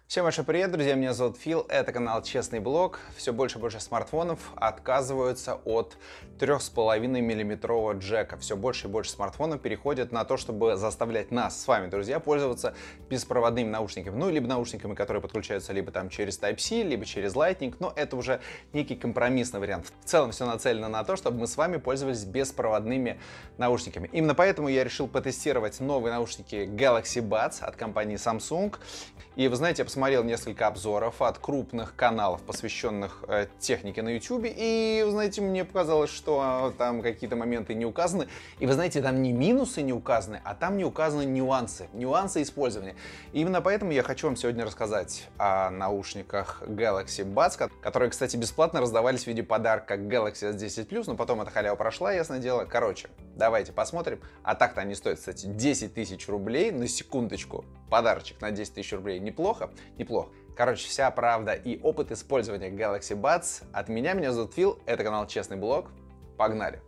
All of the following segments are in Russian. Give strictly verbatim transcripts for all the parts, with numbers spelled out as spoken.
Всем большой привет, друзья, меня зовут Фил, это канал Честный Блог. Все больше и больше смартфонов отказываются от трёх с половиной миллиметрового джека. Все больше и больше смартфонов переходят на то, чтобы заставлять нас с вами, друзья, пользоваться беспроводными наушниками. Ну, либо наушниками, которые подключаются либо там через Type-C, либо через Lightning, но это уже некий компромиссный вариант. В целом все нацелено на то, чтобы мы с вами пользовались беспроводными наушниками. Именно поэтому я решил потестировать новые наушники Galaxy Buds от компании Samsung. И вы знаете, я посмотрел несколько обзоров от крупных каналов, посвященных э, технике на YouTube, и, вы знаете, мне показалось, что э, там какие-то моменты не указаны. И, вы знаете, там не минусы не указаны, а там не указаны нюансы, нюансы использования. И именно поэтому я хочу вам сегодня рассказать о наушниках Galaxy Buds, которые, кстати, бесплатно раздавались в виде подарка Galaxy эс десять плюс, но потом эта халява прошла, ясное дело. Короче, давайте посмотрим. А так-то они стоят, кстати, десять тысяч рублей, на секундочку. Подарочек на десять тысяч рублей. Неплохо? Неплохо. Короче, вся правда и опыт использования Galaxy Buds от меня. Меня зовут Фил, это канал Честный Блог. Погнали!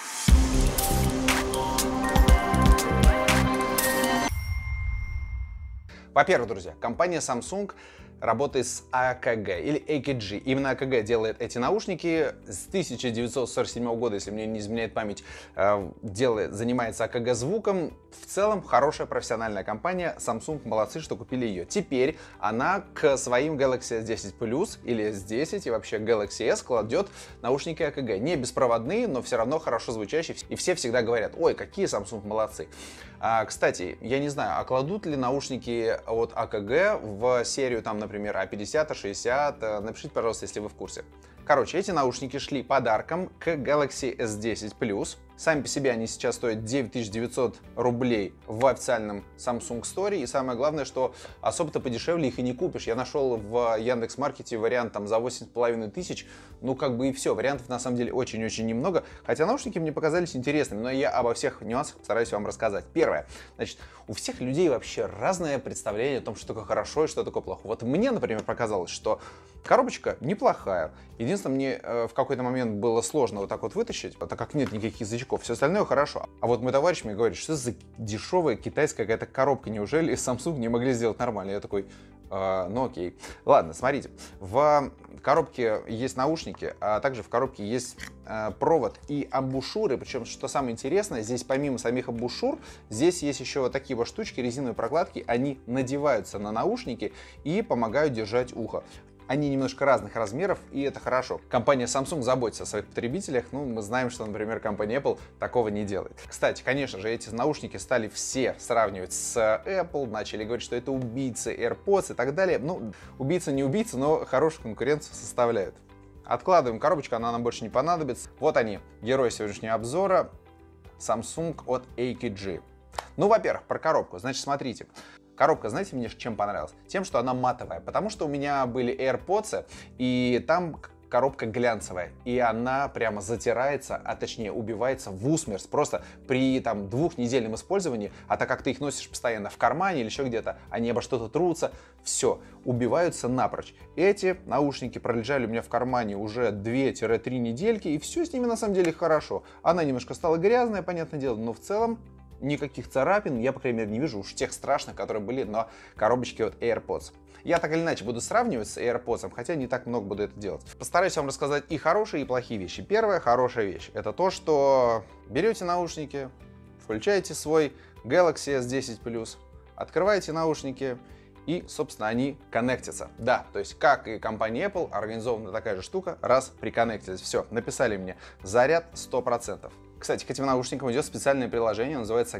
Во-первых, друзья, компания Samsung работает с а ка джи или эй кей джи. Именно а ка джи делает эти наушники с тысяча девятьсот сорок седьмого года, если мне не изменяет память, делает, занимается а ка джи звуком. В целом, хорошая профессиональная компания. Samsung молодцы, что купили ее. Теперь она к своим Galaxy эс десять плюс или эс десять и вообще Galaxy S кладет наушники а ка джи. Не беспроводные, но все равно хорошо звучащие. И все всегда говорят: ой, какие Samsung молодцы. А, кстати, я не знаю, а кладут ли наушники от а ка джи в серию, там, например, а пятьдесят, а шестьдесят? Напишите, пожалуйста, если вы в курсе. Короче, эти наушники шли подарком к Galaxy эс десять плюс. Сами по себе они сейчас стоят девять тысяч девятьсот рублей в официальном Samsung Store. И самое главное, что особо-то подешевле их и не купишь. Я нашел в Яндекс.Маркете вариант там за восемь с половиной тысяч. Ну, как бы и все. Вариантов на самом деле очень-очень немного. Хотя наушники мне показались интересными. Но я обо всех нюансах постараюсь вам рассказать. Первое. Значит, у всех людей вообще разное представление о том, что такое хорошо и что такое плохо. Вот мне, например, показалось, что коробочка неплохая. Единственное, мне э, в какой-то момент было сложно вот так вот вытащить, так как нет никаких язычков. Все остальное хорошо. А вот мой товарищ мне говорит, что за дешевая китайская какая-то коробка. Неужели Samsung не могли сделать нормально? Я такой, э, ну окей. Ладно, смотрите. В коробке есть наушники, а также в коробке есть э, провод и амбушюры. Причем, что самое интересное, здесь помимо самих амбушюр, здесь есть еще вот такие вот штучки, резиновые прокладки. Они надеваются на наушники и помогают держать ухо. Они немножко разных размеров, и это хорошо. Компания Samsung заботится о своих потребителях. Ну, мы знаем, что, например, компания Apple такого не делает. Кстати, конечно же, эти наушники стали все сравнивать с Apple, начали говорить, что это убийцы AirPods и так далее. Ну, убийца не убийца, но хорошую конкуренцию составляют. Откладываем коробочку, она нам больше не понадобится. Вот они, герои сегодняшнего обзора, Samsung от эй кей джи. Ну, во-первых, про коробку. Значит, смотрите. Коробка, знаете, мне чем понравилась? Тем, что она матовая. Потому что у меня были AirPods, и там коробка глянцевая. И она прямо затирается, а точнее убивается в усмерть. Просто при там двухнедельном использовании, а так как ты их носишь постоянно в кармане или еще где-то, они обо что-то трутся, все, убиваются напрочь. Эти наушники пролежали у меня в кармане уже две-три недельки, и все с ними на самом деле хорошо. Она немножко стала грязная, понятное дело, но в целом никаких царапин я, по крайней мере, не вижу, уж тех страшных, которые были на коробочке от AirPods. Я так или иначе буду сравнивать с AirPods, хотя не так много буду это делать. Постараюсь вам рассказать и хорошие, и плохие вещи. Первая хорошая вещь — это то, что берете наушники, включаете свой Galaxy эс десять плюс, открываете наушники, и, собственно, они коннектятся. Да, то есть, как и компания Apple, организована такая же штука, раз приконнектились. Все, написали мне, заряд сто процентов. Кстати, к этим наушникам идет специальное приложение, называется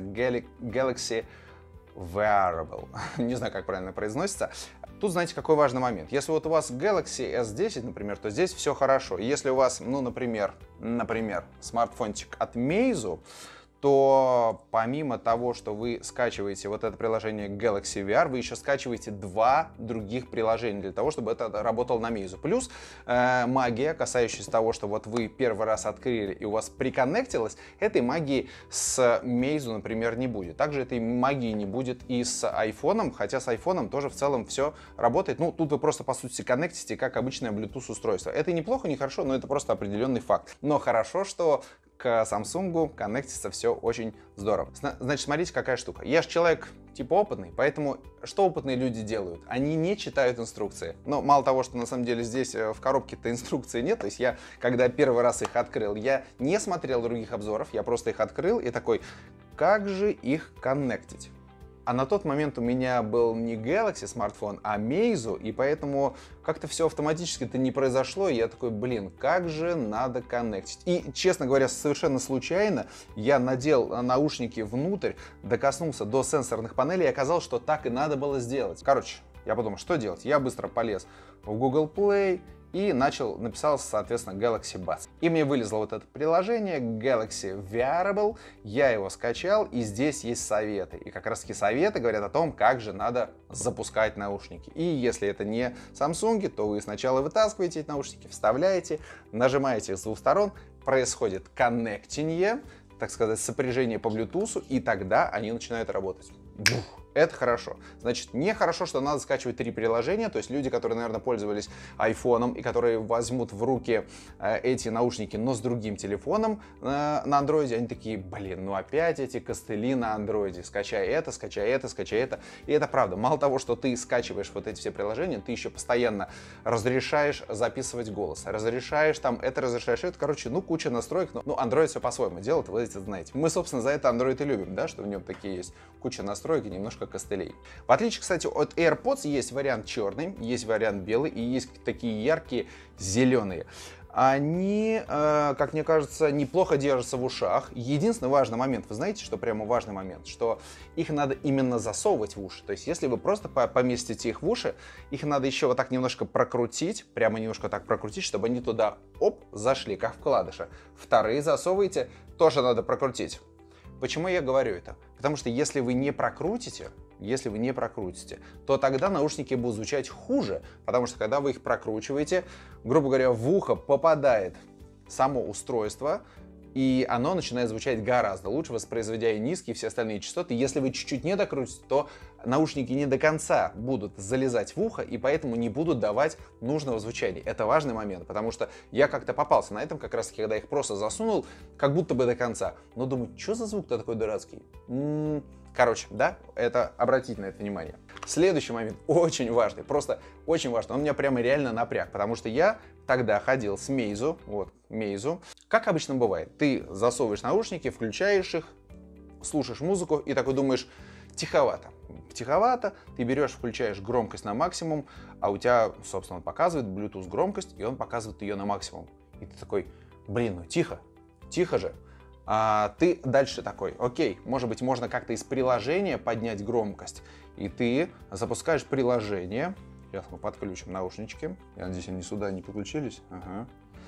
Galaxy Wearable. Не знаю, как правильно произносится. Тут, знаете, какой важный момент. Если вот у вас Galaxy эс десять, например, то здесь все хорошо. Если у вас, ну, например, например, смартфончик от Meizu, то помимо того, что вы скачиваете вот это приложение Galaxy ви ар, вы еще скачиваете два других приложения для того, чтобы это работало на Meizu. Плюс э, магия, касающаяся того, что вот вы первый раз открыли и у вас приконнектилось, этой магии с Meizu, например, не будет. Также этой магии не будет и с iPhone, хотя с iPhone тоже в целом все работает. Ну, тут вы просто, по сути, коннектите как обычное Bluetooth устройство. Это неплохо, не хорошо, но это просто определенный факт. Но хорошо, что к Samsung коннектится все очень здорово. Значит, смотрите, какая штука. Я же человек типа опытный, поэтому что опытные люди делают? Они не читают инструкции. Но мало того, что на самом деле здесь в коробке-то инструкции нет, то есть я, когда первый раз их открыл, я не смотрел других обзоров, я просто их открыл и такой, как же их коннектить? А на тот момент у меня был не Galaxy смартфон, а Meizu, и поэтому как-то все автоматически-то не произошло, и я такой, блин, как же надо коннектить. И, честно говоря, совершенно случайно я надел наушники внутрь, докоснулся до сенсорных панелей, и оказалось, что так и надо было сделать. Короче, я подумал, что делать? Я быстро полез в Google Play, и начал, написал, соответственно, Galaxy Buds. И мне вылезло вот это приложение Galaxy Wearable, я его скачал, и здесь есть советы. И как раз таки советы говорят о том, как же надо запускать наушники. И если это не Samsung, то вы сначала вытаскиваете эти наушники, вставляете, нажимаете с двух сторон, происходит коннектинг, так сказать, сопряжение по Bluetooth, и тогда они начинают работать. Бух. Это хорошо. Значит, нехорошо, что надо скачивать три приложения, то есть люди, которые, наверное, пользовались айфоном и которые возьмут в руки э, эти наушники, но с другим телефоном э, на андроиде, они такие, блин, ну опять эти костыли на андроиде, скачай это, скачай это, скачай это. И это правда. Мало того, что ты скачиваешь вот эти все приложения, ты еще постоянно разрешаешь записывать голос, разрешаешь там это, разрешаешь это, короче, ну куча настроек, но ну, Android все по-своему делает, вы это знаете. Мы, собственно, за это Android и любим, да, что в нем такие есть куча настроек и немножко костылей. В отличие, кстати, от AirPods есть вариант черный, есть вариант белый и есть такие яркие зеленые. Они, э, как мне кажется, неплохо держатся в ушах. Единственный важный момент, вы знаете, что прямо важный момент, что их надо именно засовывать в уши. То есть, если вы просто поместите их в уши, их надо еще вот так немножко прокрутить, прямо немножко так прокрутить, чтобы они туда, оп, зашли, как вкладыши. Вторые засовываете, тоже надо прокрутить. Почему я говорю это? Потому что если вы не прокрутите, если вы не прокрутите, то тогда наушники будут звучать хуже, потому что когда вы их прокручиваете, грубо говоря, в ухо попадает само устройство, и оно начинает звучать гораздо лучше, воспроизводя и низкие, и все остальные частоты. Если вы чуть-чуть не докрутите, то наушники не до конца будут залезать в ухо, и поэтому не будут давать нужного звучания. Это важный момент, потому что я как-то попался на этом, как раз таки, когда их просто засунул, как будто бы до конца. Но думаю, что за звук-то такой дурацкий? М-м-м. Короче, да, это обратите на это внимание. Следующий момент очень важный, просто очень важный. Он меня прямо реально напряг, потому что я тогда ходил с Meizu, вот, Meizu. Как обычно бывает, ты засовываешь наушники, включаешь их, слушаешь музыку и такой думаешь, тиховато. Тиховато, ты берешь, включаешь громкость на максимум, а у тебя, собственно, он показывает Bluetooth громкость, и он показывает ее на максимум. И ты такой, блин, ну тихо, тихо же. А ты дальше такой, окей, может быть, можно как-то из приложения поднять громкость. И ты запускаешь приложение. Сейчас мы подключим наушнички. Я надеюсь, они сюда не подключились. Ага.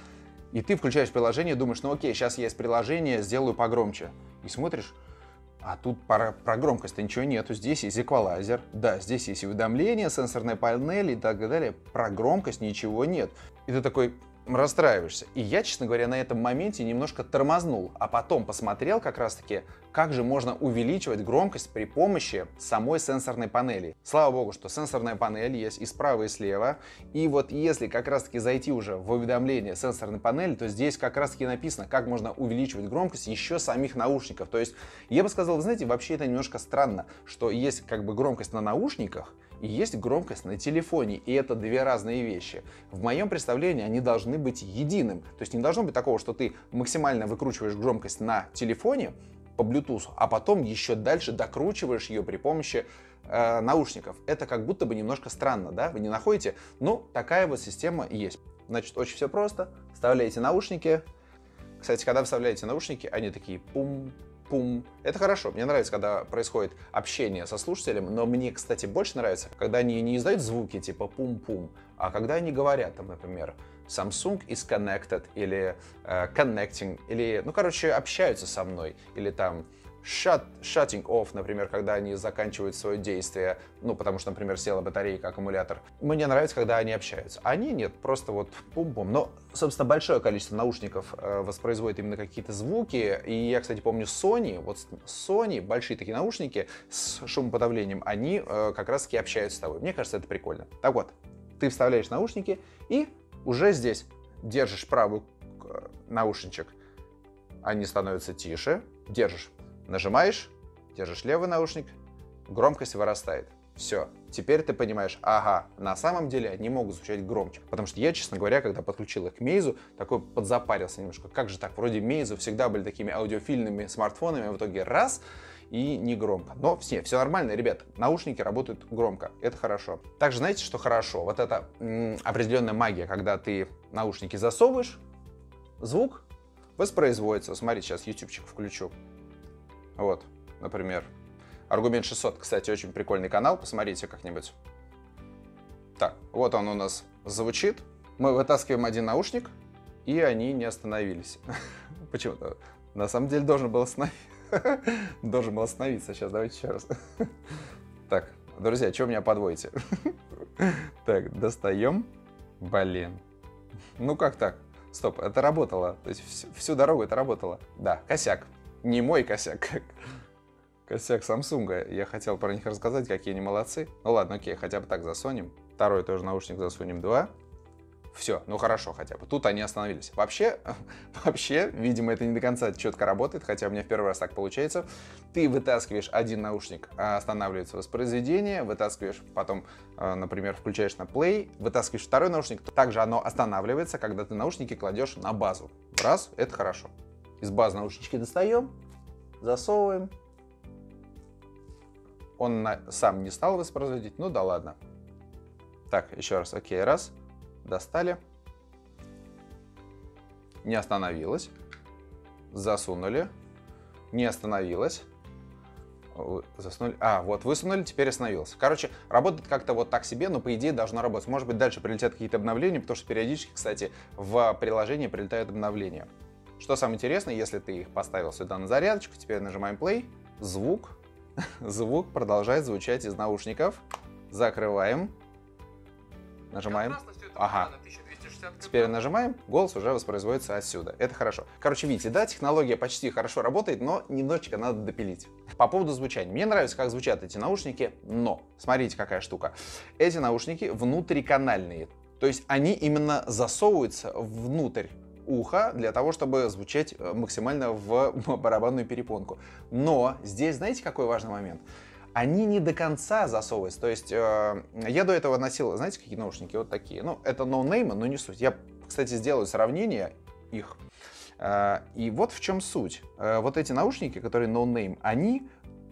И ты включаешь приложение, думаешь, ну окей, сейчас я из приложения сделаю погромче. И смотришь, а тут про, про громкость-то ничего нету. Здесь есть эквалайзер, да, здесь есть уведомления, сенсорная панель и так далее. Про громкость ничего нет. И ты такой расстраиваешься. И я, честно говоря, на этом моменте немножко тормознул, а потом посмотрел как раз-таки, как же можно увеличивать громкость при помощи самой сенсорной панели. Слава богу, что сенсорная панель есть и справа, и слева. И вот если как раз-таки зайти уже в уведомление сенсорной панели, то здесь как раз-таки написано, как можно увеличивать громкость еще самих наушников. То есть, я бы сказал, вы знаете, вообще это немножко странно, что есть как бы громкость на наушниках, и есть громкость на телефоне, и это две разные вещи. В моем представлении они должны быть единым. То есть не должно быть такого, что ты максимально выкручиваешь громкость на телефоне по Bluetooth, а потом еще дальше докручиваешь ее при помощи э, наушников. Это как будто бы немножко странно, да? Вы не находите? Ну, такая вот система есть. Значит, очень все просто. Вставляете наушники. Кстати, когда вставляете наушники, они такие пум, пум. Это хорошо, мне нравится, когда происходит общение со слушателем, но мне, кстати, больше нравится, когда они не издают звуки типа пум-пум, а когда они говорят, там, например, Samsung is connected, или uh, connecting, или, ну, короче, общаются со мной, или там shut, shutting off, например, когда они заканчивают свое действие, ну, потому что, например, села батарейка, аккумулятор. Мне нравится, когда они общаются. Они нет, просто вот пум-пум. Но, собственно, большое количество наушников э, воспроизводит именно какие-то звуки. И я, кстати, помню Sony, вот Sony, большие такие наушники с шумоподавлением, они э, как раз-таки общаются с тобой. Мне кажется, это прикольно. Так вот, ты вставляешь наушники и уже здесь держишь правый наушничек они становятся тише, держишь, нажимаешь, держишь левый наушник, громкость вырастает. Все, теперь ты понимаешь, ага, на самом деле они могут звучать громче. Потому что я, честно говоря, когда подключил их к Meizu, такой подзапарился немножко. Как же так? Вроде Meizu всегда были такими аудиофильными смартфонами, а в итоге раз и не громко. Но все, все нормально, ребят, наушники работают громко, это хорошо. Также знаете, что хорошо? Вот эта м, определенная магия, когда ты наушники засовываешь, звук воспроизводится. Смотрите, сейчас ютубчик включу. Вот, например. Аргумент шестьсот, кстати, очень прикольный канал, посмотрите как-нибудь. Так, вот он у нас звучит. Мы вытаскиваем один наушник, и они не остановились. Почему-то. На самом деле должен был остановиться. Должен был остановиться. Сейчас давайте еще раз. Так, друзья, что меня подводите? Так, достаем. Блин. Ну как так? Стоп, это работало. То есть всю, всю дорогу это работало. Да, косяк. Не мой косяк, как косяк Samsung. Я хотел про них рассказать, какие они молодцы. Ну ладно, окей, хотя бы так засунем. Второй тоже наушник засунем, два. Все, ну хорошо хотя бы. Тут они остановились. Вообще, вообще, видимо, это не до конца четко работает, хотя у меня в первый раз так получается. Ты вытаскиваешь один наушник, останавливается воспроизведение, вытаскиваешь, потом, например, включаешь на play, вытаскиваешь второй наушник, также оно останавливается, когда ты наушники кладешь на базу. Раз, это хорошо. Из базы наушнички достаем, засовываем. Он на... сам не стал воспроизводить, ну да ладно. Так, еще раз, окей, раз. Достали. Не остановилось. Засунули. Не остановилось. Засунули. А, вот высунули, теперь остановился. Короче, работает как-то вот так себе, но по идее должно работать. Может быть, дальше прилетят какие-то обновления, потому что периодически, кстати, в приложении прилетают обновления. Что самое интересное, если ты их поставил сюда на зарядочку, теперь нажимаем play, звук, звук продолжает звучать из наушников. Закрываем. Нажимаем. Ага. Теперь нажимаем, голос уже воспроизводится отсюда. Это хорошо. Короче, видите, да, технология почти хорошо работает, но немножечко надо допилить. По поводу звучания. Мне нравится, как звучат эти наушники, но смотрите, какая штука. Эти наушники внутриканальные. То есть они именно засовываются внутрь уха для того, чтобы звучать максимально в барабанную перепонку. Но здесь, знаете, какой важный момент? Они не до конца засовываются. То есть э, я до этого носил, знаете, какие наушники? Вот такие. Ну, это ноунеймы, но не суть. Я, кстати, сделаю сравнение их. Э, и вот в чем суть. Э, вот эти наушники, которые ноунейм, они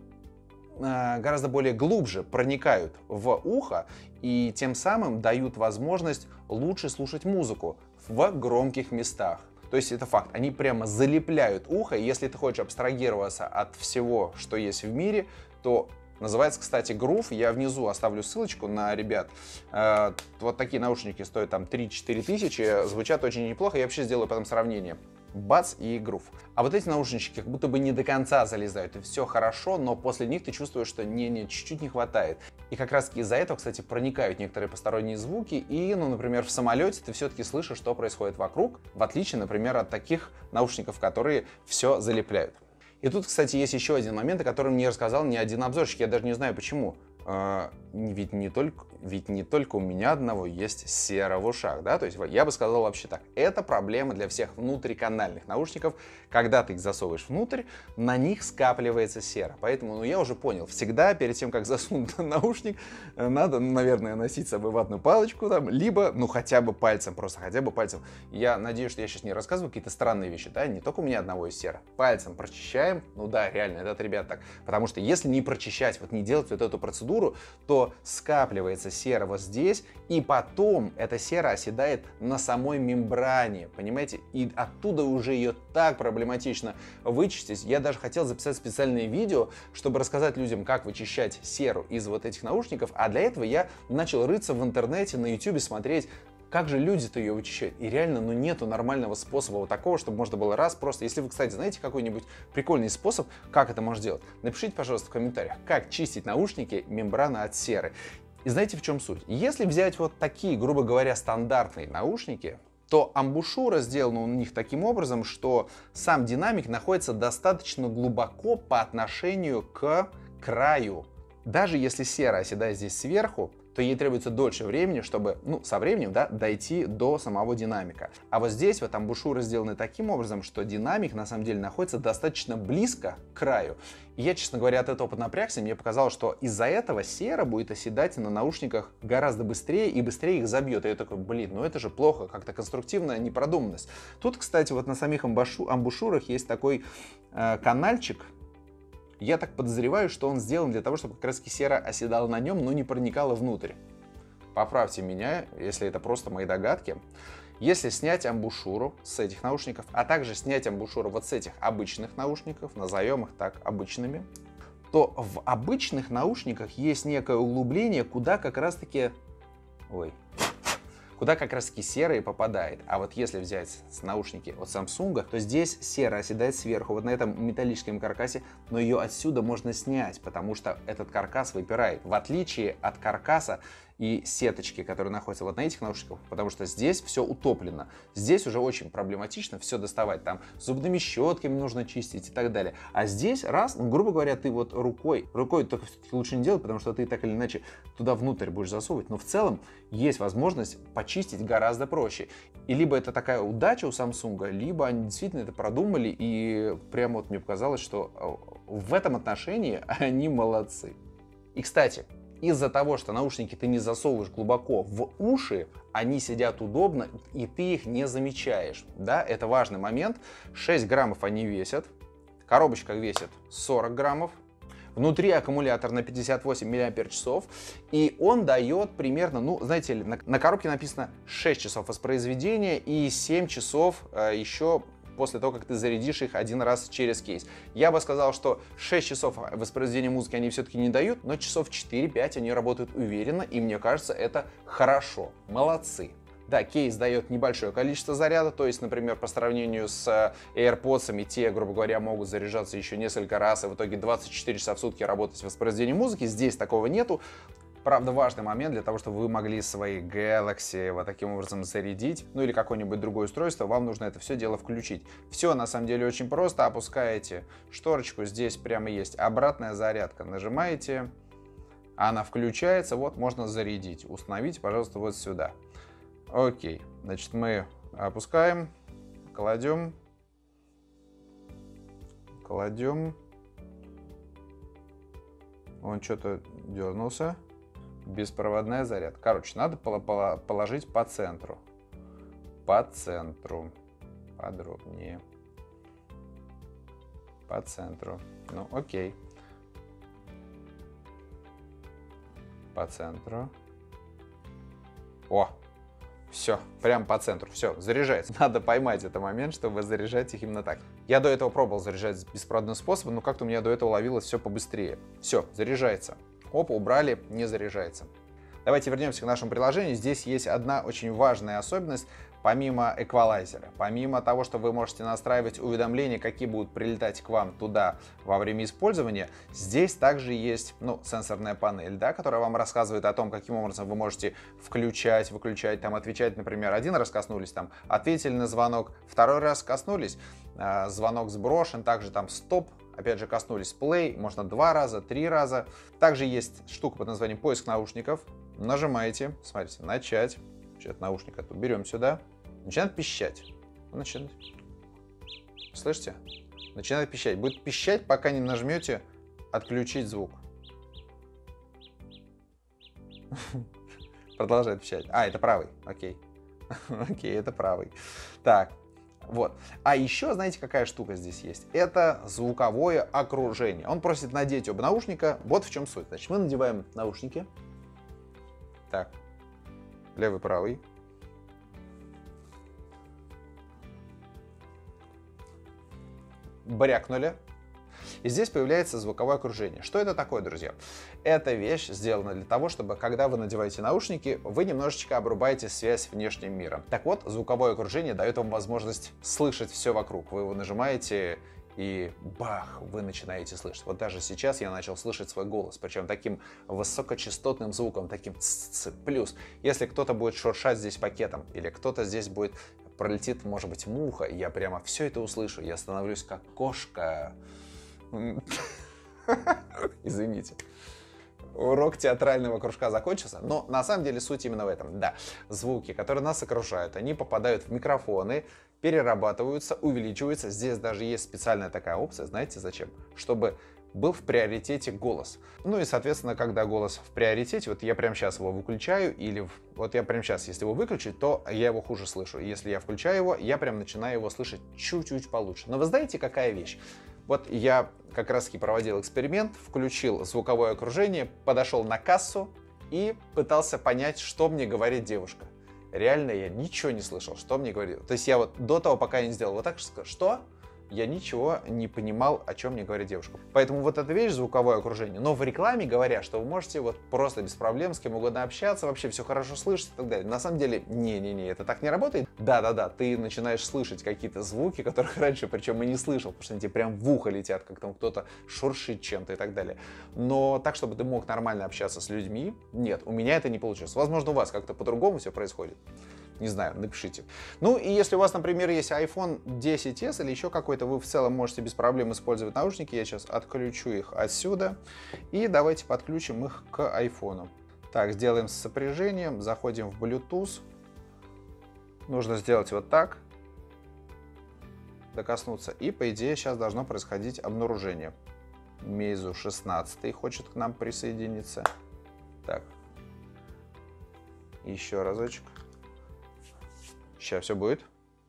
э, гораздо более глубже проникают в ухо и тем самым дают возможность лучше слушать музыку в громких местах. То есть это факт. Они прямо залепляют ухо. И если ты хочешь абстрагироваться от всего, что есть в мире, то называется, кстати, Groove. Я внизу оставлю ссылочку на ребят. Э, вот такие наушники стоят там три-четыре тысячи. Звучат очень неплохо. Я вообще сделаю потом сравнение. Бац и Groove. А вот эти наушнички как будто бы не до конца залезают. И все хорошо, но после них ты чувствуешь, что не-не, чуть-чуть не хватает. И как раз из-за этого, кстати, проникают некоторые посторонние звуки. И, ну, например, в самолете ты все-таки слышишь, что происходит вокруг. В отличие, например, от таких наушников, которые все залепляют. И тут, кстати, есть еще один момент, о котором не рассказал ни один обзорщик. Я даже не знаю, почему. А, ведь, не только, ведь не только у меня одного есть сера в ушах, да? То есть я бы сказал вообще так. Это проблема для всех внутриканальных наушников. Когда ты их засовываешь внутрь, на них скапливается сера. Поэтому, ну, я уже понял. Всегда перед тем, как засунуть наушник, надо, наверное, носить с собой ватную палочку, там, либо, ну, хотя бы пальцем, просто хотя бы пальцем. Я надеюсь, что я сейчас не рассказываю какие-то странные вещи, да? Не только у меня одного есть сера. Пальцем прочищаем. Ну да, реально, это от ребят так. Потому что если не прочищать, вот не делать вот эту процедуру, то скапливается сера вот здесь, и потом эта сера оседает на самой мембране, понимаете? И оттуда уже ее так проблематично вычистить. Я даже хотел записать специальное видео, чтобы рассказать людям, как вычищать серу из вот этих наушников, а для этого я начал рыться в интернете, на ютубе смотреть, как же люди-то ее вычищают? И реально, ну, нету нормального способа вот такого, чтобы можно было раз просто... Если вы, кстати, знаете какой-нибудь прикольный способ, как это можно делать, напишите, пожалуйста, в комментариях, как чистить наушники мембраны от серы. И знаете, в чем суть? Если взять вот такие, грубо говоря, стандартные наушники, то амбушюра сделана у них таким образом, что сам динамик находится достаточно глубоко по отношению к краю. Даже если сера оседает здесь сверху, то то ей требуется дольше времени, чтобы, ну, со временем, да, дойти до самого динамика. А вот здесь вот амбушюры сделаны таким образом, что динамик на самом деле находится достаточно близко к краю. И я, честно говоря, от этого поднапрягся, мне показалось, что из-за этого сера будет оседать на наушниках гораздо быстрее и быстрее их забьет. И я такой, блин, ну это же плохо, как-то конструктивная непродуманность. Тут, кстати, вот на самих амбушу, амбушюрах есть такой э, канальчик. Я так подозреваю, что он сделан для того, чтобы как раз сера оседала на нем, но не проникала внутрь. Поправьте меня, если это просто мои догадки. Если снять амбушюру с этих наушников, а также снять амбушюру вот с этих обычных наушников, назовем их так обычными, то в обычных наушниках есть некое углубление, куда как раз-таки... Ой... куда как раз таки сера и попадает. А вот если взять наушники от Samsung, то здесь сера оседает сверху, вот на этом металлическом каркасе, но ее отсюда можно снять, потому что этот каркас выпирает, в отличие от каркаса и сеточки, которые находятся вот на этих наушниках, потому что здесь все утоплено. Здесь уже очень проблематично все доставать, там зубными щетками нужно чистить и так далее. А здесь раз, ну, грубо говоря, ты вот рукой, рукой только все-таки лучше не делать, потому что ты так или иначе туда внутрь будешь засовывать, но в целом есть возможность почистить гораздо проще. И либо это такая удача у Samsung, либо они действительно это продумали, и прямо вот мне показалось, что в этом отношении они молодцы. И, кстати, из-за того, что наушники ты не засовываешь глубоко в уши, они сидят удобно, и ты их не замечаешь. Да, это важный момент. шесть граммов они весят, коробочка весит сорок граммов, внутри аккумулятор на пятьдесят восемь миллиампер-часов, и он дает примерно, ну, знаете ли, на, на коробке написано шесть часов воспроизведения и семь часов э, еще после того, как ты зарядишь их один раз через кейс. Я бы сказал, что шесть часов воспроизведения музыки они все-таки не дают, но часов четыре-пять они работают уверенно, и мне кажется, это хорошо. Молодцы. Да, кейс дает небольшое количество заряда, то есть, например, по сравнению с AirPods, те, грубо говоря, могут заряжаться еще несколько раз, и в итоге двадцать четыре часа в сутки работать с воспроизведением музыки. Здесь такого нету. Правда, важный момент для того, чтобы вы могли свои Galaxy вот таким образом зарядить, ну или какое-нибудь другое устройство, вам нужно это все дело включить. Все на самом деле очень просто. Опускаете шторочку, здесь прямо есть обратная зарядка. Нажимаете, она включается, вот можно зарядить. Установите, пожалуйста, вот сюда. Окей, значит, мы опускаем, кладем, кладем. Он что-то дернулся. Беспроводная зарядка. Короче, надо положить по центру. По центру. Подробнее. По центру. Ну, окей. По центру. О! Все, прям по центру, все, заряжается. Надо поймать этот момент, чтобы заряжать их именно так. Я до этого пробовал заряжать беспроводным способом, но как-то у меня до этого ловилось все побыстрее. Все, заряжается. Оп, убрали, не заряжается. Давайте вернемся к нашему приложению. Здесь есть одна очень важная особенность, помимо эквалайзера. Помимо того, что вы можете настраивать уведомления, какие будут прилетать к вам туда во время использования, здесь также есть, ну, сенсорная панель, да, которая вам рассказывает о том, каким образом вы можете включать, выключать, там, отвечать, например, один раз коснулись, там, ответили на звонок, второй раз коснулись, э, звонок сброшен, также там стоп. Опять же, коснулись play, можно два раза, три раза. Также есть штука под названием поиск наушников. Нажимаете, смотрите, начать. Сейчас наушник эту берем сюда. Начинает пищать. Начинает. Слышите? Начинает пищать. Будет пищать, пока не нажмете отключить звук. Продолжает пищать. А, это правый. Окей. Окей, это правый. Так. Вот. А еще, знаете, какая штука здесь есть? Это звуковое окружение. Он просит надеть оба наушника. Вот в чем суть. Значит, мы надеваем наушники. Так. Левый, правый. Брякнули. И здесь появляется звуковое окружение. Что это такое, друзья? Эта вещь сделана для того, чтобы, когда вы надеваете наушники, вы немножечко обрубаете связь с внешним миром. Так вот, звуковое окружение дает вам возможность слышать все вокруг. Вы его нажимаете, и бах, вы начинаете слышать. Вот даже сейчас я начал слышать свой голос, причем таким высокочастотным звуком, таким ц-ц-ц. Плюс, если кто-то будет шуршать здесь пакетом, или кто-то здесь будет, пролетит, может быть, муха, и я прямо все это услышу, я становлюсь как кошка. Извините. урок театрального кружка закончился, но на самом деле суть именно в этом. Да, звуки, которые нас окружают, они попадают в микрофоны, перерабатываются, увеличиваются. Здесь даже есть специальная такая опция, знаете зачем? Чтобы был в приоритете голос. Ну и, соответственно, когда голос в приоритете, вот я прямо сейчас его выключаю, или в, вот я прямо сейчас, если его выключить, то я его хуже слышу. Если я включаю его, я прям начинаю его слышать чуть-чуть получше. Но вы знаете, какая вещь? Вот я как раз-таки проводил эксперимент, включил звуковое окружение, подошел на кассу и пытался понять, что мне говорит девушка. Реально я ничего не слышал, что мне говорит. То есть я вот до того, пока я не сделал вот так, что? Я ничего не понимал, о чем мне говорит девушка. Поэтому вот эта вещь, звуковое окружение, но в рекламе говорят, что вы можете вот просто без проблем с кем угодно общаться, вообще все хорошо слышать и так далее. На самом деле, не-не-не, это так не работает. Да-да-да, ты начинаешь слышать какие-то звуки, которых раньше, причем и не слышал, потому что они тебе прям в ухо летят, как там кто-то шуршит чем-то и так далее. Но так, чтобы ты мог нормально общаться с людьми, нет, у меня это не получилось. Возможно, у вас как-то по-другому все происходит. Не знаю, напишите. Ну и если у вас, например, есть айфон десять эс или еще какой-то, вы в целом можете без проблем использовать наушники. Я сейчас отключу их отсюда. И давайте подключим их к айфону. Так, сделаем сопряжение. Заходим в Bluetooth. Нужно сделать вот так. Докоснуться. И, по идее, сейчас должно происходить обнаружение. Meizu шестнадцать хочет к нам присоединиться. Так. Еще разочек. Сейчас все будет.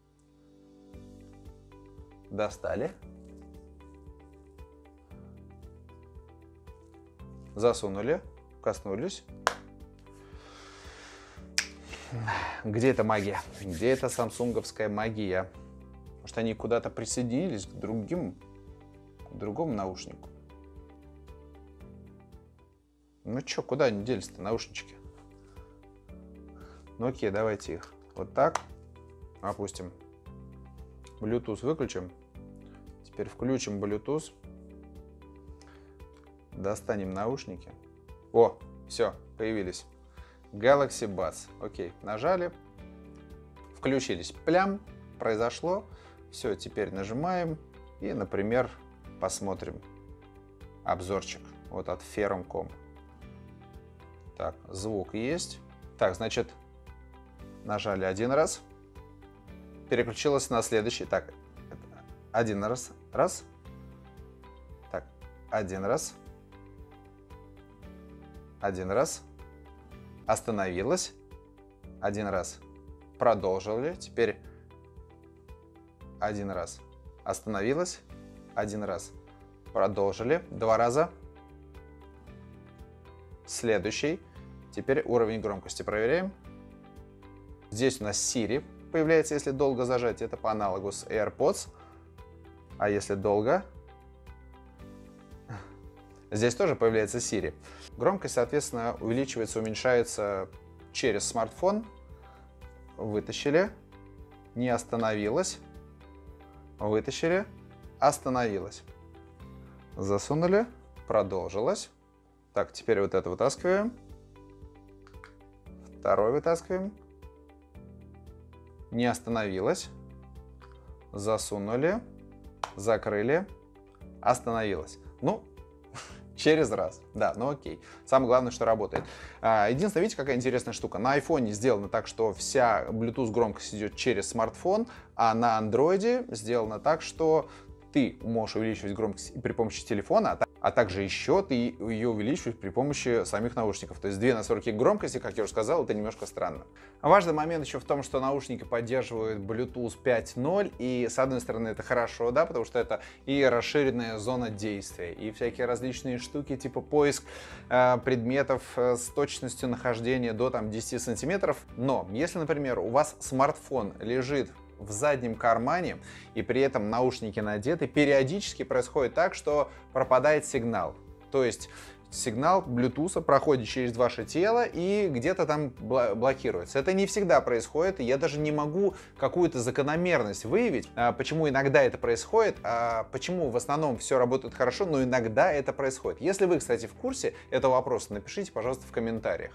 Достали. Засунули. Коснулись. Где эта магия? Где эта самсунговская магия? Может, они куда-то присоединились к другим, к другому наушнику? Ну что, куда они делись-то, наушнички? Ну окей, давайте их вот так опустим. Bluetooth выключим. Теперь включим Bluetooth. Достанем наушники. О, все, появились. Galaxy Buds. Окей, нажали. Включились. Плям. Произошло. Все, теперь нажимаем. И, например, посмотрим обзорчик. Вот от Ferrum точка ком. Так, звук есть. Так, значит, нажали один раз. Переключилась на следующий. Так, один раз. Раз. Так, один раз. Один раз. Остановилась. Один раз. Продолжили. Теперь один раз. Остановилась. Один раз. Продолжили. Два раза. Следующий. Теперь уровень громкости проверяем. Здесь у нас Siri появляется, если долго зажать. Это по аналогу с AirPods. А если долго, здесь тоже появляется Siri. Громкость, соответственно, увеличивается, уменьшается через смартфон. Вытащили. Не остановилась. Вытащили. Остановилась. Засунули. Продолжилась. Так, теперь вот это вытаскиваем. Второй вытаскиваем. Не остановилась. Засунули. Закрыли. Остановилась. Ну, через раз. Да, ну окей. Самое главное, что работает. Единственное, видите, какая интересная штука. На айфоне сделано так, что вся Bluetooth громкость идет через смартфон, а на андроиде сделано так, что ты можешь увеличивать громкость при помощи телефона, а также еще ты ее увеличиваешь при помощи самих наушников. То есть две настройки громкости, как я уже сказал, это немножко странно. Важный момент еще в том, что наушники поддерживают Bluetooth пять ноль, и с одной стороны это хорошо, да, потому что это и расширенная зона действия, и всякие различные штуки, типа поиск э, предметов э, с точностью нахождения до там десяти сантиметров. Но если, например, у вас смартфон лежит в заднем кармане, и при этом наушники надеты, периодически происходит так, что пропадает сигнал. То есть сигнал Bluetooth проходит через ваше тело и где-то там блокируется. Это не всегда происходит, и я даже не могу какую-то закономерность выявить, почему иногда это происходит, а почему в основном все работает хорошо, но иногда это происходит. Если вы, кстати, в курсе этого вопроса, напишите, пожалуйста, в комментариях.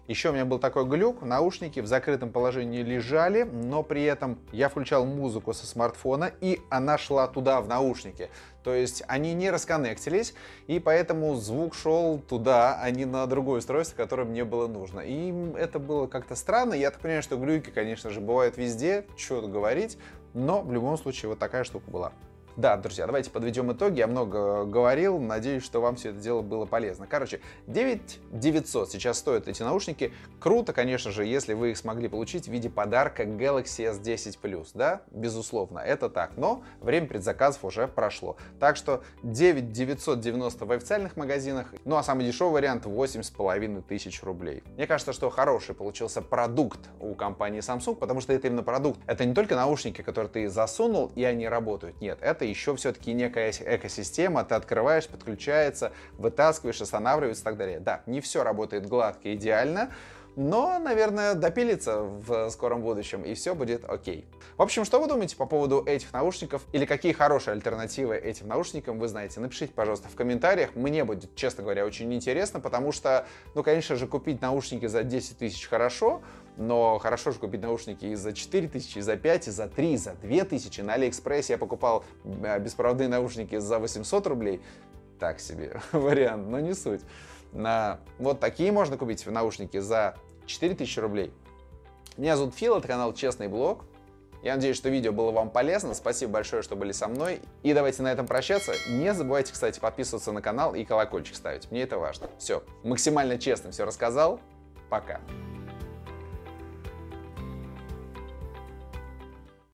Еще у меня был такой глюк, наушники в закрытом положении лежали, но при этом я включал музыку со смартфона, и она шла туда, в наушники. То есть они не расконнектились, и поэтому звук шел туда, а не на другое устройство, которое мне было нужно. И это было как-то странно. Я так понимаю, что глюки, конечно же, бывают везде, что тут говорить, но в любом случае вот такая штука была. Да, друзья, давайте подведем итоги. Я много говорил, надеюсь, что вам все это дело было полезно. Короче, девять тысяч девятьсот сейчас стоят эти наушники. Круто, конечно же, если вы их смогли получить в виде подарка Galaxy эс десять плюс, да, безусловно, это так, но время предзаказов уже прошло. Так что девять тысяч девятьсот девяносто в официальных магазинах, ну а самый дешевый вариант восемь с половиной тысяч рублей. Мне кажется, что хороший получился продукт у компании Samsung, потому что это именно продукт. Это не только наушники, которые ты засунул, и они работают. Нет, это еще все-таки некая экосистема, ты открываешь, подключается, вытаскиваешь, останавливается и так далее. Да, не все работает гладко, идеально, но, наверное, допилится в скором будущем, и все будет окей. В общем, что вы думаете по поводу этих наушников, или какие хорошие альтернативы этим наушникам вы знаете? Напишите, пожалуйста, в комментариях. Мне будет, честно говоря, очень интересно, потому что, ну, конечно же, купить наушники за десять тысяч хорошо, но хорошо же купить наушники и за четыре тысячи, и за пять, и за три, и за две тысячи. На Алиэкспрессе я покупал беспроводные наушники за восемьсот рублей. Так себе вариант, но не суть. На вот такие можно купить наушники за четыре тысячи рублей. Меня зовут Фил, это канал Честный Блог. Я надеюсь, что видео было вам полезно. Спасибо большое, что были со мной. И давайте на этом прощаться. Не забывайте, кстати, подписываться на канал и колокольчик ставить. Мне это важно. Все, максимально честно все рассказал. Пока.